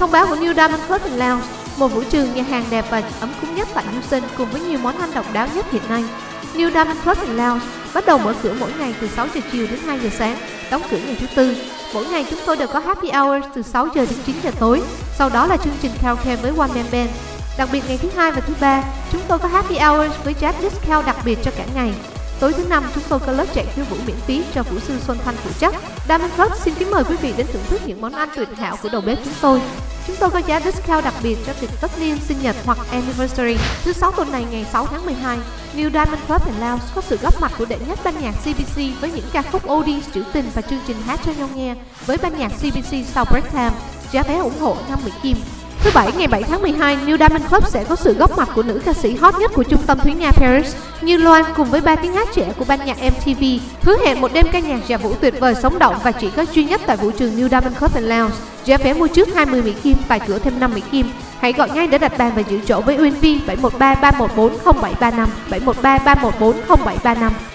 Thông báo của New Diamond Club & Lounge, một vũ trường nhà hàng đẹp và ấm cúng nhất tại Houston cùng với nhiều món ăn độc đáo nhất hiện nay. New Diamond Club & Lounge bắt đầu mở cửa mỗi ngày từ 6 giờ chiều đến 2 giờ sáng, đóng cửa ngày thứ Tư. Mỗi ngày chúng tôi đều có happy hour từ 6 giờ đến 9 giờ tối, sau đó là chương trình karaoke với one man band. Đặc biệt ngày thứ Hai và thứ Ba, chúng tôi có happy hours với jazz discount đặc biệt cho cả ngày. Tối thứ Năm, chúng tôi có lớp chạy khiêu vũ miễn phí cho vũ sư Xuân Thanh phụ trách. Diamond Club xin kính mời quý vị đến thưởng thức những món ăn tuyệt hảo của đầu bếp chúng tôi. Chúng tôi có giá discount đặc biệt cho tiệc tất niên, sinh nhật hoặc anniversary. Thứ Sáu tuần này ngày 6 tháng 12, New Diamond Club & Lounge có sự góp mặt của đệ nhất ban nhạc CBC với những ca khúc oldies trữ tình và chương trình hát cho nhau nghe với ban nhạc CBC sau break time. Giá vé ủng hộ 5 Mỹ Kim. Thứ Bảy ngày 7 tháng 12, New Diamond Club sẽ có sự góp mặt của nữ ca sĩ hot nhất của trung tâm Thúy Nga Paris, Như Loan cùng với ba tiếng hát trẻ của ban nhạc MTV. Hứa hẹn một đêm ca nhạc dạ vũ tuyệt vời sống động và chỉ có duy nhất tại vũ trường New Diamond Club & Lounge. Giá vé mua trước 20 Mỹ Kim, tại cửa thêm 5 Mỹ Kim. Hãy gọi ngay để đặt bàn và giữ chỗ với UNV 713 314 0735, 713 314 0735.